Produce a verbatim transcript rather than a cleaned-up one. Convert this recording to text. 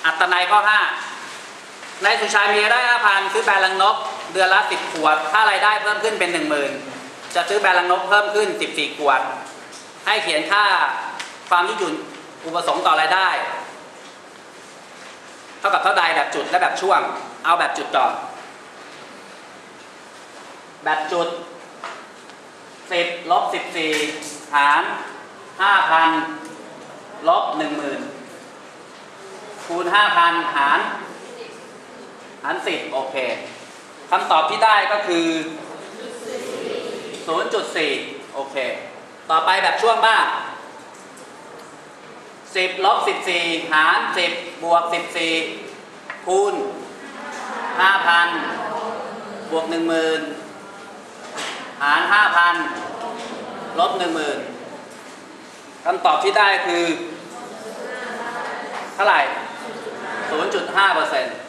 อัตนัยข้อห้านายสุชัยมีรายได้ห้าพันซื้อแบรนด์รังนกเดือนละสิบขวดถ้ารายได้เพิ่มขึ้นเป็นหนึ่งหมื่นจะซื้อแบรนด์รังนกเพิ่มขึ้นสิบสี่ขวดให้เขียนค่าความยืดหยุ่นอุปสงค์ต่อรายได้เท่ากับเท่าใดแบบจุดและแบบช่วงเอาแบบจุดก่อนแบบจุดสิบลบสิบสี่หารห้าพันลบหนึ่งหมื่นคูณห้าพันหารหารสิบโอเคคำตอบที่ได้ก็คือ ศูนย์จุดสี่ โอเคต่อไปแบบช่วงบ้างสิบลบสิบสี่หารสิบบวกสิบสี่คูณห้าพันบวกหนึ่งหมื่นหารห้าพันลบหนึ่งหมื่นคำตอบที่ได้คือเท่าไหร่ ศูนย์จุดห้าเปอร์เซ็นต์